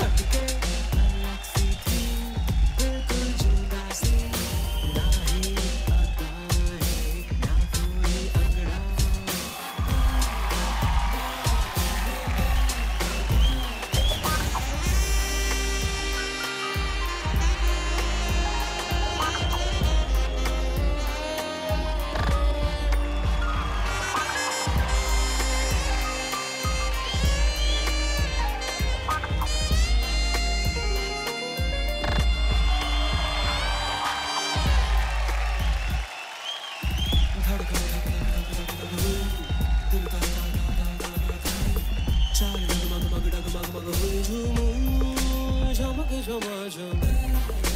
हटके अलग सी थी, बिल्कुल जुदा सी, ना ही अदाएं, ना कोई अंगड़ा। धड़कन धक धक धक धक धक हुई, दिल का धा धा धा धा धा धा, चाल डगमग मग डगमग मग हुई, झूमूं झमक झमाझम।